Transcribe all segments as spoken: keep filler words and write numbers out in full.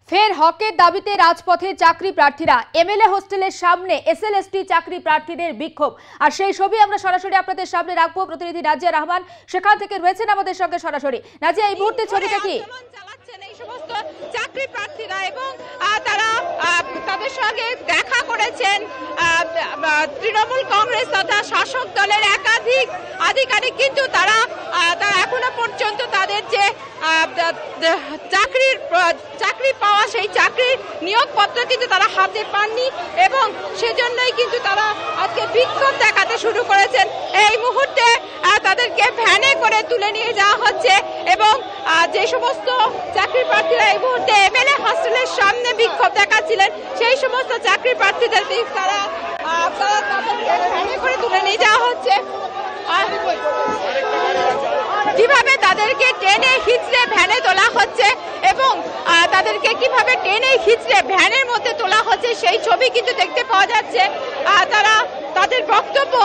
ফের হকের দাবিতে রাজপথে চাকরি প্রার্থীরা এমএলএ হোস্টেলের সামনে এসএলএসটি চাকরি প্রার্থীদের বিক্ষোভ। আর সেই ছবি আমরা সরাসরি আপনাদের সামনে রাখবো। প্রতিনিধি নাজিয়া রহমান সেখান থেকে রয়েছেন আমাদের সঙ্গে সরাসরি। নাজিয়া, এই মুহূর্তে ছবিটা কি? এই সমস্ত চাকরি প্রার্থীরা এবং তারা তাদের সঙ্গে দেখা করেছেন তৃণমূল কংগ্রেস তথা শাসক দলের একাধিক আধিকারিক, কিন্তু তারা তারা এখনো পর্যন্ত তাদের যে চাকরির চাকরি পাওয়া সেই চাকরির নিয়োগপত্র কিন্তু তারা হাতে পাননি এবং সেজন্যই কিন্তু তারা আজকে বিক্ষোভ দেখাতে শুরু করেছেন। এই মুহূর্তে তাদেরকে ভ্যানে করে তুলে নিয়ে যাওয়া হচ্ছে এবং যে সমস্ত চাকরি প্রার্থীরা এই মুহূর্তে এমএলএ হোস্টেলের সামনে বিক্ষোভ দেখাচ্ছিলেন সেই সমস্ত চাকরি প্রার্থীদের তারা তাদেরকে ভ্যানে করে তুলে নিয়ে যাওয়া হচ্ছে। কিভাবে তাদেরকে টেনে হিচড়ে ভ্যানে তোলা হচ্ছে এবং তাদেরকে কিভাবে টেনে হিচড়ে ভ্যানের মধ্যে তোলা হচ্ছে সেই ছবি কিন্তু দেখতে পাওয়া যাচ্ছে। তারা তাদের বক্তব্য,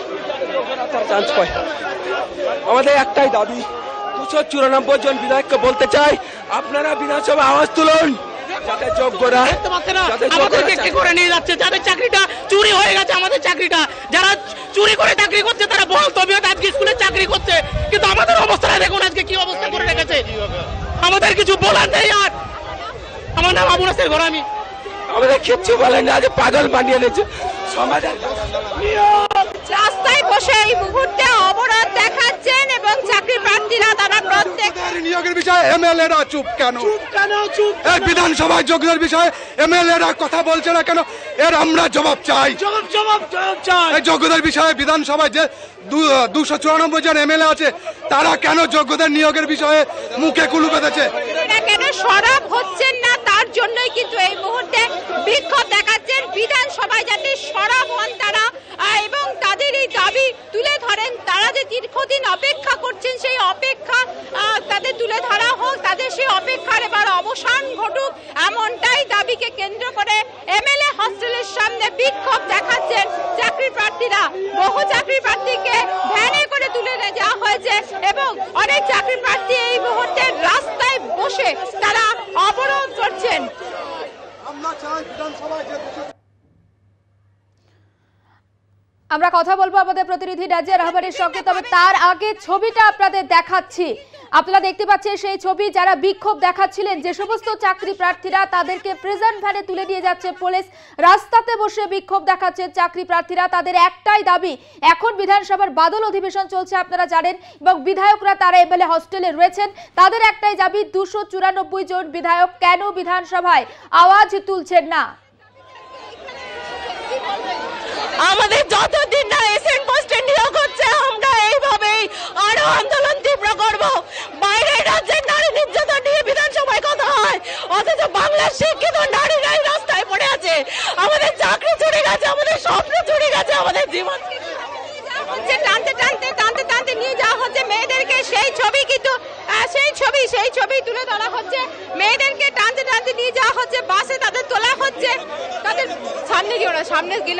আমাদের একটাই দাবি, দুশো চুরানব্বই জন বিধায়ককে বলতে চাই, আপনারা বিধানসভা আওয়াজ তুলুন। যাদের যোগ্যরা আমাদেরকে কি করে নিয়ে যাচ্ছে, যাদের চাকরিটা চুরি হয়ে গেছে, আমাদের চাকরিটা যারা চুরি করে চাকরি করছে তারা বল তবে আজকে স্কুলে চাকরি করছে, কিন্তু আমাদের অবস্থাটা দেখুন আজকে কি অবস্থা করে রেখেছে। আমাদের কিছু বলার নেই। আর আমার নাম আবু নাসের গোলামি। আমাদের কিচ্ছু বলেন না, আজ পাগল বানিয়ে নিয়েছে সমাজের। রাস্তায় বসে এই মুহূর্তে অবরোধ দেখাচ্ছেন এবং চাকরি প্রার্থীরা তারা প্রত্যেক নিয়োগের বিষয়ে এমএলএরা চুপ কেন? এই বিধানসভায় যোগ্যতার বিষয়ে এমএলএরা কথা বলছে না কেন? এর আমরা জবাব চাই। এই যোগ্যতার বিষয়ে বিধানসভায় যে দুশো চুরানব্বই জন এমএলএ আছে তারা কেন যোগ্যতার নিয়োগের বিষয়ে মুখে কুলু বেঁধেছে? কেন সরব হচ্ছেন না, তার জন্যই কিন্তু এই মুহূর্তে বিক্ষোভ দেখাচ্ছেন। বিধানসভায় যাতে সরব হন তারা এবং তাদের এই দাবি তুলে ধরেন। তারা যে দীর্ঘদিন অপেক্ষা করছেন সেই অপেক্ষা তাদের তুলে ধরা হোক, তাদের সেই অপেক্ষার এবার অবসান ঘটুক, এমনটাই দাবিকে কেন্দ্র করে এমএলএ হোস্টেলের সামনে বিক্ষোভ দেখাচ্ছেন চাকরি প্রার্থীরা। বহু চাকরি প্রার্থীকে ভ্যানে করে তুলে নিয়ে যাওয়া হয়েছে এবং অনেক চাকরি প্রার্থী এই মুহূর্তে রাস্তায় বসে তারা অবরোধ করছেন। আমরা কথা বলবো আমাদের প্রতিনিধি নাজিয়া রহমানের সঙ্গে, তবে তার আগে ছবিটা আপনাদের দেখাচ্ছি। আপনারা দেখতে পাচ্ছেন সেই ছবি, যারা বিক্ষোভ দেখাচ্ছিলেন যে সমস্ত চাকরি প্রার্থীরা তাদেরকে প্রেজেন্ট ভ্যানে তুলে নিয়ে যাচ্ছে পুলিশ। রাস্তাতে বসে বিক্ষোভ দেখাচ্ছেন চাকরি প্রার্থীরা। তাদের একটাই দাবি, এখন বিধানসভার বাদল অধিবেশন চলছে আপনারা জানেন এবং বিধায়করা তারা এমএলএ হোস্টেলে রয়েছেন। তাদের একটাই দাবি, দুশো চুরানব্বই জন বিধায়ক কেন বিধানসভায় আওয়াজ তুলছেন না? আমাদের যতদিন না এসএন পোস্টে নিয়োগ হচ্ছে আমরা এইভাবেই আরো আন্দোলন তীব্র করব। বাইরের রাজ্যের নারী নির্যাতন নিয়ে বিধানসভায় কথা হয়, অথচ বাংলার শিক্ষিত নারীরাই রাস্তায় পড়ে আছে। আমাদের চাকরি চুরি গেছে, আমাদের স্বপ্ন চুরি গেছে, আমাদের জীবন টানতে টানতে টানতে টানতে নিয়ে যাওয়া হচ্ছে মেয়েদেরকে। সেই ছবি কিন্তু সেই ছবি সেই ছবি তুলে ধরা হচ্ছে। মেয়েদেরকে টানতে টানতে নিয়ে যাওয়া হচ্ছে, বাসে তাদের তোলা হচ্ছে। তাদের সামনে গিয়ে ওরা সামনে গেলে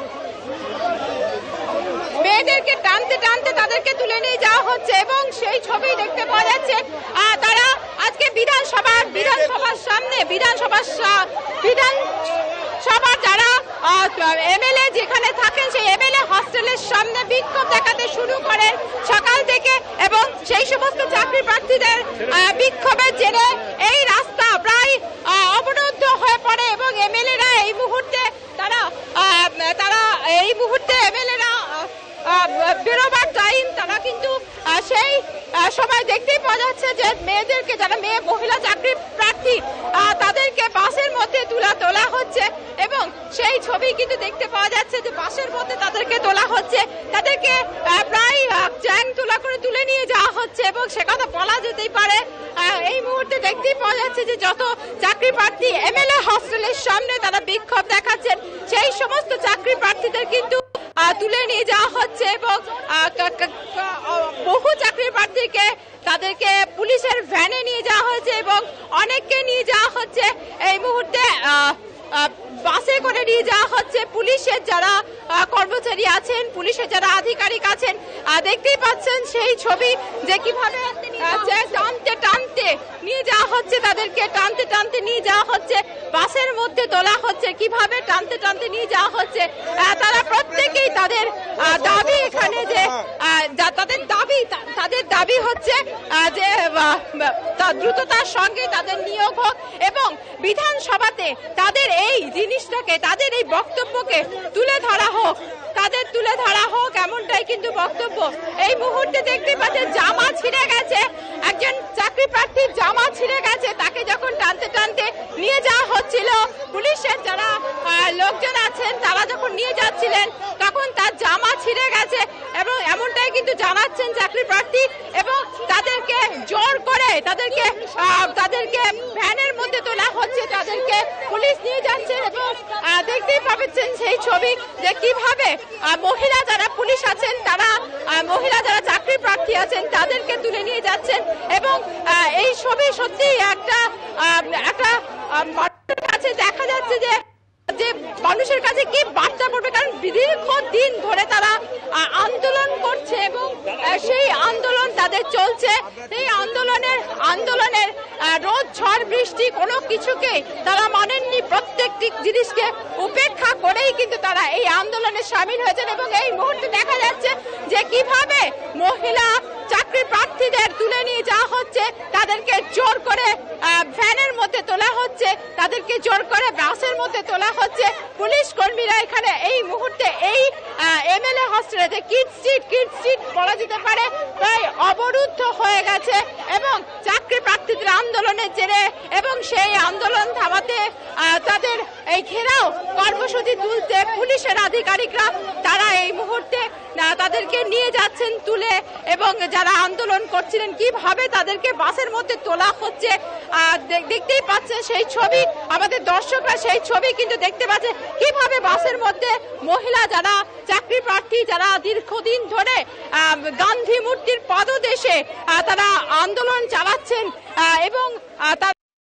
মেয়েদেরকে টানতে টানতে তাদেরকে তুলে নিয়ে যাওয়া হচ্ছে এবং সেই ছবি দেখতে পাওয়া যাচ্ছে। তারা আজকে বিধানসভার বিধানসভার সামনে বিধানসভার বিধানসভার যারা এমএলএ যেখানে থাকেন সেই এমএলএ হোস্টেলের সামনে বিক্ষোভ দেখাতে শুরু করেন সকাল থেকে এবং সেই সমস্ত চাকরি প্রার্থীদের বিক্ষোভের জেরে এই রাস্তা প্রায় অবরুদ্ধ হয়ে পড়ে এবং এমএলএরা এই মুহূর্তে তারা তারা এই মুহূর্তে এমএলএরা বেরোবার টাইম তারা কিন্তু সেই সময় দেখতেই পাওয়া যাচ্ছে যে মেয়েদেরকে, যারা মেয়ে মহিলা চাকরি প্রার্থী তাদেরকে বাসের মধ্যে তুলা তোলা হচ্ছে এবং সেই ছবি কিন্তু দেখতে পাওয়া যাচ্ছে যে বাসের মধ্যে তাদেরকে তোলা হচ্ছে। তাদেরকে প্রায় চ্যাং তোলা করে তুলে নিয়ে যাওয়া হচ্ছে এবং সে কথা বলা যেতেই পারে এই মুহূর্তে দেখতেই পাওয়া যাচ্ছে যে যত চাকরি প্রার্থী এমএলএ হোস্টেলের সামনে তারা বিক্ষোভ দেখাচ্ছেন সেই সমস্ত চাকরি প্রার্থীদের কিন্তু তুলে নিয়ে যাওয়া হচ্ছে এবং বহু চাকরি প্রার্থীকে তাদেরকে পুলিশের ভ্যানে নিয়ে যাওয়া হয়েছে এবং অনেককে নিয়ে যাওয়া হচ্ছে এই মুহূর্তে বাসে করে নিয়ে যাওয়া হচ্ছে পুলিশের যারা কর্মচারী আছেন, পুলিশের যারা আধিকারিক আছেন। দেখতেই পাচ্ছেন সেই ছবি যে কিভাবে টানতে টানতে নিয়ে যাওয়া হচ্ছে, তাদেরকে টানতে টানতে নিয়ে যাওয়া হচ্ছে, বাসের মধ্যে তোলা হচ্ছে, কিভাবে টানতে টানতে নিয়ে যাওয়া হচ্ছে। তারা প্রত্যেকেই তাদের দাবি এখানে যে তাদের দাবি তাদের দাবি হচ্ছে যে দ্রুততার সঙ্গে তাদের নিয়োগ হোক এবং বিধানসভাতে তাদের এই জিনিসটাকে, তাদের এই বক্তব্যকে তুলে ধরা হোক, তাদের তুলে ধরা হোক, এমনটাই কিন্তু বক্তব্য। এই মুহূর্তে দেখতে পাচ্ছেন জামা ছিঁড়ে গেছে, একজন চাকরি প্রার্থীর জামা ছিঁড়ে গেছে, তাকে যখন টানতে টানতে নিয়ে যাওয়া হচ্ছিল, পুলিশের যারা লোকজন আছেন তারা যখন নিয়ে যাচ্ছিলেন তখন তার জামা ছিঁড়ে গেছে এবং এমনটাই কিন্তু জানাচ্ছেন চাকরি প্রার্থী। এবং তাদেরকে জোর করে তাদেরকে তাদেরকে ভ্যানের মধ্যে তোলা হচ্ছে, তাদেরকে পুলিশ নিয়ে যাচ্ছে এবং দেখতেই পাচ্ছেন সেই ছবি যে কিভাবে মহিলা যারা পুলিশ আছেন, তারা মহিলা যারা চাকরি প্রার্থী আছেন তাদেরকে তুলে নিয়ে যাচ্ছেন। এবং এই ছবি সত্যি একটা একটা মানুষের কাছে দেখা যাচ্ছে যে যে মানুষের কাছে কি বার্তা পড়বে, কারণ দীর্ঘ দিন ধরে তারা আন্দোলন করছে এবং সেই আন্দোলন তাদের চলছে। সেই আন্দোলনের আন্দোলনের রোদ ঝড় বৃষ্টি কোনো কিছুকে তারা মানেননি, প্রত্যেকটি জিনিসকে উপেক্ষা করেই কিন্তু তারা এই আন্দোলনে সামিল হয়েছেন। এবং এই মুহূর্তে দেখা যাচ্ছে যে কিভাবে মহিলা চাকরি প্রার্থীদের তুলে নিয়ে যাওয়া হচ্ছে, তাদেরকে জোর করে ভ্যানের মধ্যে তোলা হচ্ছে, তাদেরকে জোর করে বাসের মধ্যে তোলা হচ্ছে। পুলিশ কর্মীরা এখানে এই মুহূর্তে এই এমএলএ হস্টেলে কিড স্ট্রিট কিড স্ট্রিট বলা যেতে পারে প্রায় অবরুদ্ধ হয়ে গেছে এবং চাকরি প্রার্থীদের আন্দোলনের জেরে এবং সেই আন্দোলন থামাতে তাদের এই ঘেরাও কর্মসূচি তুলতে পুলিশের আধিকারিকরা তারা এই মুহূর্তে তাদেরকে নিয়ে যাচ্ছেন তুলে, এবং যারা আন্দোলন করছিলেন কিভাবে তাদেরকে বাসের মধ্যে তোলা হচ্ছে দেখতেই পাচ্ছেন সেই ছবি। আমাদের দর্শকরা সেই ছবি কিন্তু দেখতে পাচ্ছে কিভাবে বাসের মধ্যে মহিলা যারা চাকরি প্রার্থী, যারা দীর্ঘদিন ধরে গান্ধী মূর্তির পদদেশে তারা আন্দোলন চালাচ্ছেন এবং তারা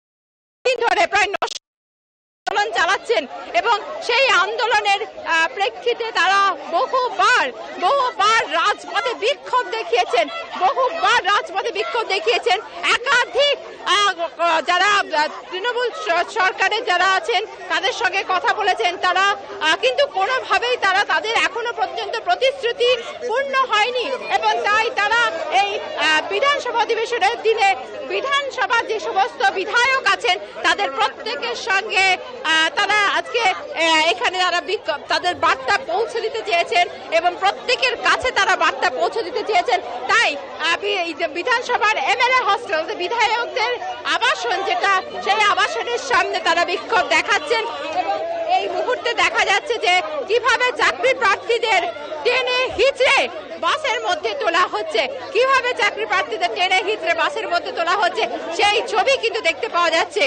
ধরে প্রায় আন্দোলন চালাচ্ছেন এবং সেই আন্দোলনের প্রেক্ষিতে তারা বহুবার বহুবার রাজপথে বিক্ষোভ দেখিয়েছেন, বহুবার রাজপথে বিক্ষোভ দেখিয়েছেন। একাধিক যারা তৃণমূল সরকারের যারা আছেন তাদের সঙ্গে কথা বলেছেন তারা, কিন্তু কোনোভাবেই তারা তাদের এখনো পর্যন্ত প্রতিশ্রুতি পূর্ণ হয়নি এবং তাই তারা এই বিধানসভা অধিবেশনের দিনে বিধানসভার যে সমস্ত বিধায়ক আছেন তাদের প্রত্যেকের সঙ্গে তারা আজকে এখানে তারা তাদের বার্তা পৌঁছে দিতে চেয়েছেন এবং প্রত্যেকের কাছে তারা বার্তা পৌঁছে দিতে চেয়েছেন। তাই বিধানসভার এমএলএ হস্টেল বিধায়কদের আবাসন যেটা, সেই আবাসনের সামনে তারা বিক্ষোভ দেখাচ্ছেন এবং এই মুহূর্তে দেখা যাচ্ছে যে কিভাবে চাকরি প্রার্থীদের টেনে হিচড়ে বাসের মধ্যে তোলা হচ্ছে, কিভাবে চাকরি প্রার্থীদের টেনে হিচড়ে বাসের মধ্যে তোলা হচ্ছে সেই ছবি কিন্তু দেখতে পাওয়া যাচ্ছে।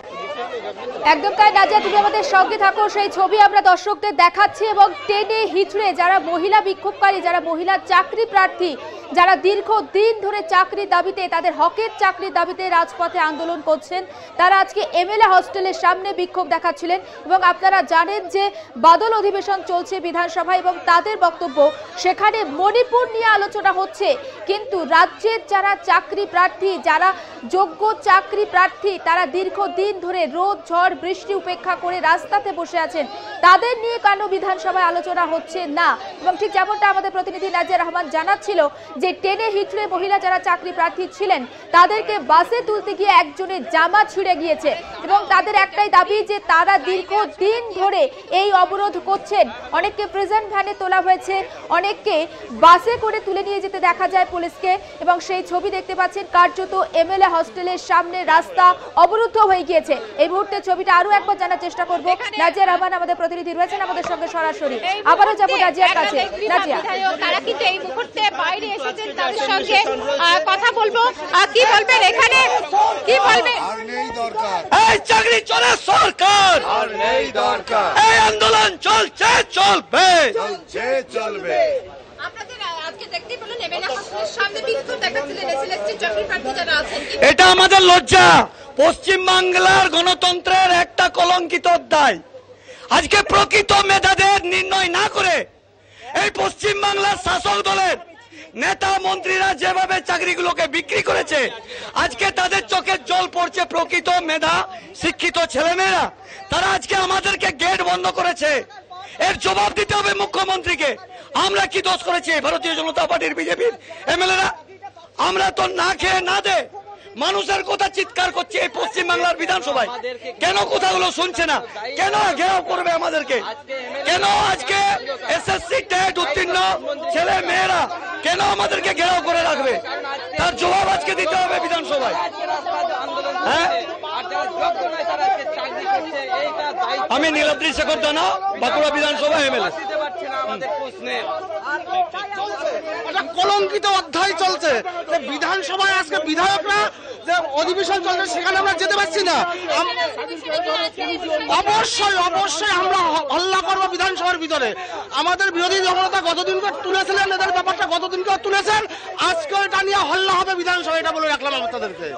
একদম তাই নাজিয়া, তুমি আমাদের সঙ্গে থাকো, সেই ছবি আমরা দর্শকদের দেখাচ্ছি এবং টেনে হিচড়ে যারা মহিলা বিক্ষোভকারী, যারা মহিলা চাকরি প্রার্থী, যারা দীর্ঘ দিন ধরে চাকরির দাবিতে, তাদের হকের চাকরির দাবিতে রাজপথে আন্দোলন করছেন, তারা আজকে এমএলএ হস্টেলের সামনে বিক্ষোভ দেখাচ্ছিলেন। এবং আপনারা জানেন যে বাদল অধিবেশন চলছে বিধানসভায় এবং তাদের বক্তব্য সেখানে মণিপুর নিয়ে আলোচনা হচ্ছে, কিন্তু রাজ্যের যারা চাকরি প্রার্থী, যারা যোগ্য চাকরি প্রার্থী, তারা দীর্ঘদিন ধরে রোদ ঝড় বৃষ্টি উপেক্ষা করে রাস্তাতে বসে আছেন, তাদের নিয়ে কেন বিধানসভায় আলোচনা হচ্ছে না। এবং ঠিক যেমনটা আমাদের প্রতিনিধি নাজিয়া রহমান জানাচ্ছিল যে টেনে হিচড়ে মহিলা যারা চাকরি প্রার্থী ছিলেন তাদেরকে বাসে তুলতে গিয়ে একজনের জামা ছিঁড়ে গিয়েছে এবং তাদের একটাই দাবি যে তারা দীর্ঘদিন ধরে এই অবরোধ করছেন। অনেককে প্রেজেন্ট ভ্যানে তোলা হয়েছে, অনেককে বাসে করে তুলে নিয়ে যেতে দেখা যায় পুলিশকে এবং সেই ছবি দেখতে পাচ্ছেন কার্যত এমএলএ হস্টেলের সামনে রাস্তা অবরুদ্ধ হয়ে গিয়েছে। এই মুহূর্তে ছবিটা আরো একবার জানার চেষ্টা করব, নাজিয়া রহমান আমাদের প্রতিনিধি রয়েছেন আমাদের সঙ্গে সরাসরি। আবারও যাবো নাজিয়ার কাছে। নাজিয়া, তারা কিন্তু এই মুহূর্তে বাইরে এসেছেন, তাদের সঙ্গে কথা বলবো। কি বলবেন এখানে, কি বলবেন? আর নেই দরকার এই চাকরি চলে সরকার, আর নেই দরকার, এই আন্দোলন চলছে চলবে চলছে চলবে। আপনাদের আজকে দেখতে পেলেন এমএলএ হস্টেলের সামনে বিক্ষোভ দেখাচ্ছিলেন এসএলএসটি চাকরি প্রার্থী যারা আছেন। এটা আমাদের লজ্জা, পশ্চিম বাংলার গণতন্ত্রের একটা কলঙ্কিত অধ্যায়। আজকে প্রকৃত মেধাদের নির্ণয় না করে এই পশ্চিম বাংলার শাসক দলের নেতা মন্ত্রীরা যেভাবে চাকরিগুলোকে বিক্রি করেছে, আজকে তাদের চোখে জল পড়ছে। প্রকৃত মেধা শিক্ষিত ছেলেমেয়েরা তারা আজকে আমাদেরকে গেট বন্ধ করেছে। এর জবাব দিতে হবে মুখ্যমন্ত্রীকে। আমরা কি দোষ করেছি ভারতীয় জনতা পার্টির বিজেপির এমএলএরা? আমরা তো না খেয়ে না দে মানুষের কথা চিৎকার করছে এই পশ্চিম বাংলার বিধানসভায়। কেন কথাগুলো শুনছে না? কেন ঘেরাও করবে আমাদেরকে? কেন আজকে এসএসসি টেট উত্তীর্ণ ছেলে মেয়েরা কেন আমাদেরকে ঘেরাও করে রাখবে? তার জবাব আজকে দিতে হবে বিধানসভায়। হ্যাঁ, আমি নীলাদ্রি শেখর দানা, বাঁকুড়া বিধানসভা এমএলএ। কলঙ্কিত অধ্যায় চলছে বিধানসভায়। আজকে বিধায়করা যে অধিবেশন চলছে সেখানে আমরা যেতে পারছি না। অবশ্যই অবশ্যই আমরা হল্লা করবো বিধানসভার ভিতরে। আমাদের বিরোধী দলনেতা গতদিনকে তুলেছিলেন, এদের ব্যাপারটা গতদিনকে তুলেছেন, আজকে এটা নিয়ে হল্লা হবে বিধানসভা, এটা বলে রাখলাম আপনাদেরকে।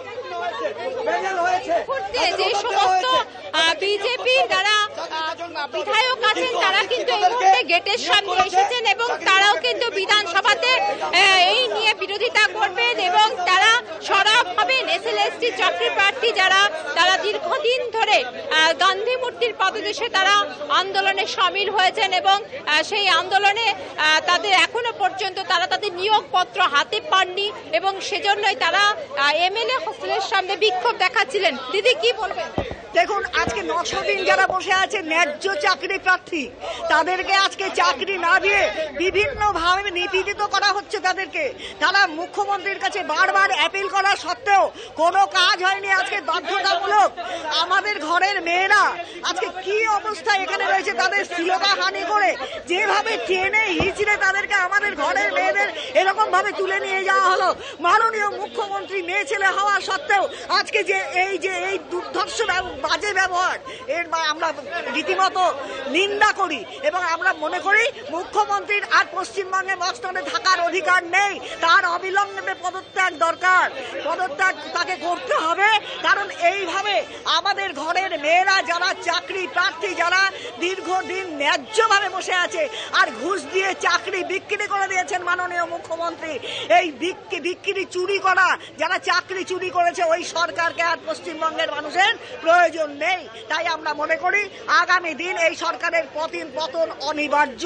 যে সমস্ত বিজেপি যারা বিধায়ক আছেন তারা কিন্তু এই মুহূর্তে গেটের সামনে এসেছেন এবং তারাও কিন্তু বিধানসভাতে এই নিয়ে বিরোধিতা করবেন এবং তারা সরব হবেন। এসএলএসটি চাকরি প্রার্থী যারা তারা দীর্ঘদিন ধরে গান্ধী মূর্তির পদদেশে তারা আন্দোলনে সামিল হয়েছেন এবং সেই আন্দোলনে তাদের এখনো পর্যন্ত তারা তাদের নিয়োগপত্র হাতে পাননি এবং সেজন্যই তারা এমএলএ হোস্টেলের সামনে বিক্ষোভ দেখাচ্ছিলেন। দিদি কি বলবেন? দেখুন, আজকে নশো দিন যারা বসে আছে ন্যায্য চাকরি প্রার্থী, তাদেরকে আজকে চাকরি না দিয়ে বিভিন্ন ভাবে নিপীড়িত করা হচ্ছে তাদেরকে। তারা মুখ্যমন্ত্রীর কাছে বারবার অ্যাপিল করা সত্ত্বেও কোনো কাজ হয়নি। আজকে বাধ্যতামূলক আমাদের ঘরের মেয়েরা আজকে কি অবস্থা এখানে রয়েছে, তাদের শ্লীলতা হানি করে যেভাবে ট্রেনে হিচড়ে তাদেরকে আমাদের ঘরের মেয়েদের এরকম ভাবে তুলে নিয়ে যাওয়া হলো। মাননীয় মুখ্যমন্ত্রী মেয়ে ছেলে হওয়া সত্ত্বেও আজকে যে এই যে এই দুর্ধর্ষ বাজে ব্যবহার, এর আমরা রীতিমতো নিন্দা করি এবং আমরা মনে করি মুখ্যমন্ত্রীর আর পশ্চিমবঙ্গে মস্তনে থাকার অধিকার নেই। তার অবিলম্বে পদত্যাগ দরকার, পদত্যাগ তাকে করতে হবে। কারণ এইভাবে আমাদের ঘরের মেয়েরা যারা চাকরি প্রার্থী, যারা দীর্ঘদিন ন্যায্যভাবে বসে আছে আর ঘুষ দিয়ে চাকরি বিক্রি করে দিয়েছেন মাননীয় মুখ্যমন্ত্রী, এই বিক্রি বিক্রি চুরি করা যারা চাকরি চুরি করেছে ওই সরকারকে আর পশ্চিমবঙ্গের মানুষের প্রয়োজন নেই। তাই আমরা মনে করি আগামী দিন এই সরকারের পতন পতন অনিবার্য।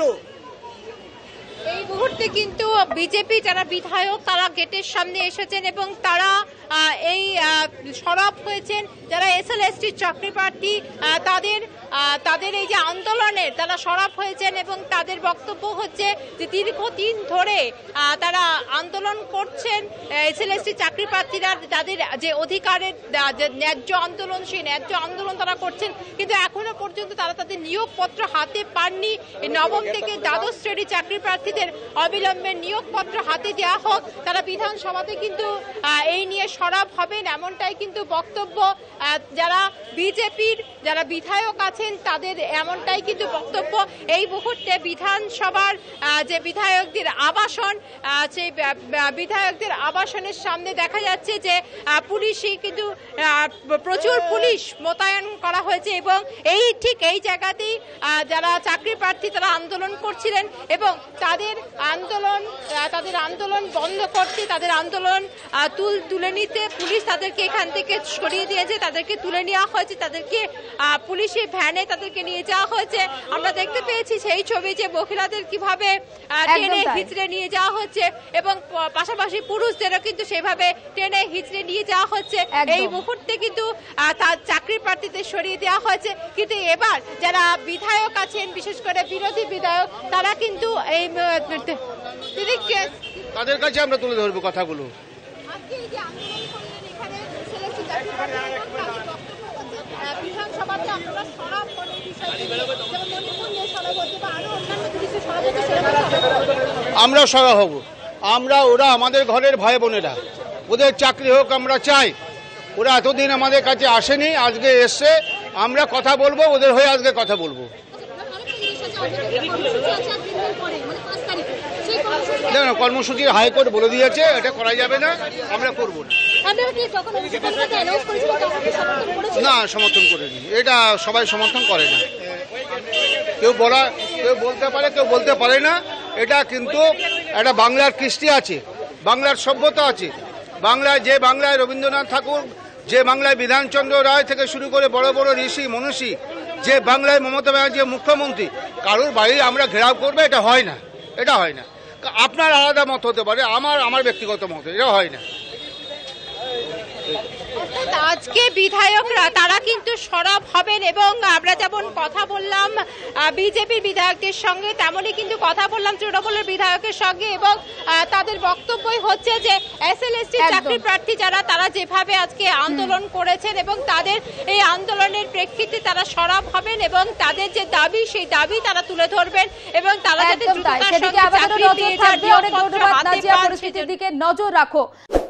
এই মুহূর্তে কিন্তু বিজেপি যারা বিধায়ক তারা গেটের সামনে এসেছেন এবং তারা এই সরব হয়েছেন যারা এসএলএসটি চাকরি প্রার্থী তাদের তাদের এই যে আন্দোলনের তারা সরব হয়েছেন এবং তাদের বক্তব্য হচ্ছে যে দীর্ঘদিন ধরে তারা আন্দোলন করছেন। এসএলএসটি চাকরি প্রার্থীরা তাদের যে অধিকারের ন্যায্য আন্দোলন, সেই ন্যায্য আন্দোলন তারা করছেন, কিন্তু এখনো পর্যন্ত তারা তাদের নিয়োগপত্র হাতে পাননি। নবম থেকে দ্বাদশ শ্রেণী চাকরি প্রার্থীদের অবিলম্বে নিয়োগপত্র হাতে দেওয়া হোক। তারা বিধানসভাতে কিন্তু এই নিয়ে সরব হবেন, এমনটাই কিন্তু বক্তব্য যারা বিজেপির যারা বিধায়ক আছেন তাদের, এমনটাই কিন্তু বক্তব্য। এই মুহূর্তে বিধানসভার যে বিধায়কদের আবাসন, সেই বিধায়কদের আবাসনের সামনে দেখা যাচ্ছে যে পুলিশই কিন্তু প্রচুর পুলিশ মোতায়েন করা হয়েছে এবং এই ঠিক এই জায়গাতেই যারা চাকরি প্রার্থী তারা আন্দোলন করছিলেন এবং তাদের আন্দোলন তাদের আন্দোলন বন্ধ করতে, তাদের আন্দোলন তুল তুলে নিতে পুলিশ তাদেরকে এখান থেকে সরিয়ে দিয়েছে, তাদেরকে তুলে নেওয়া হয়েছে, তাদেরকে পুলিশের ভ্যানে তাদেরকে নিয়ে যাওয়া হয়েছে। আমরা দেখতে পেয়েছি সেই ছবি যে মহিলাদের কিভাবে টেনে হিচড়ে নিয়ে যাওয়া হচ্ছে এবং পাশাপাশি পুরুষদেরও কিন্তু সেভাবে টেনে হিচড়ে নিয়ে যাওয়া হচ্ছে। এই মুহূর্তে কিন্তু তার চাকরি প্রার্থীদের সরিয়ে দেওয়া হয়েছে, কিন্তু এবার যারা বিধায়ক আছেন বিশেষ করে বিরোধী বিধায়ক তারা কিন্তু এই তাদের কাছে আমরা তুলে ধরবো কথাগুলো। আমরা সরব হব, আমরা ওরা আমাদের ঘরের ভাই বোনেরা, ওদের চাকরি হোক আমরা চাই। ওরা এতদিন আমাদের কাছে আসেনি, আজকে এসছে, আমরা কথা বলবো, ওদের হয়ে আজকে কথা বলবো। দেখুন, কর্মসূচি হাইকোর্ট বলে দিয়েছে, এটা করা যাবে না, আমরা করবো না। না, সমর্থন করিনি, এটা সবাই সমর্থন করে না। কেউ বলা কেউ বলতে পারে কেউ বলতে পারে না। এটা কিন্তু একটা বাংলার কৃষ্টি আছে, বাংলার সভ্যতা আছে। বাংলায় যে বাংলায় রবীন্দ্রনাথ ঠাকুর, যে বাংলায় বিধানচন্দ্র রায় থেকে শুরু করে বড় বড় ঋষি মনীষী, যে বাংলায় মমতা ব্যানার্জি মুখ্যমন্ত্রী, কারোর বাড়ি আমরা ঘেরাও করবে, এটা হয় না, এটা হয় না। আপনার আলাদা মত হতে পারে, আমার আমার ব্যক্তিগত মত, এটা হয় না। আজকে বিধায়করা তারা কিন্তু সরব হবেন এবং আমরা যেমন কথা বললাম বিজেপির বিধায়কদের সঙ্গে, তেমনই কিন্তু কথা বললাম তৃণমূলের বিধায়কের সঙ্গে এবং তাদের বক্তব্যই হচ্ছে যে এসএলএসটি চাকরি প্রার্থী যারা, তারা যেভাবে আজকে আন্দোলন করেছেন এবং তাদের এই আন্দোলনের প্রেক্ষিতে তারা সরব হবেন এবং তাদের যে দাবি সেই দাবি তারা তুলে ধরবেন এবং তারা যাতে দ্রুততার সঙ্গে চাকরি পেয়ে যান। পরিস্থিতির দিকে নজর রাখো।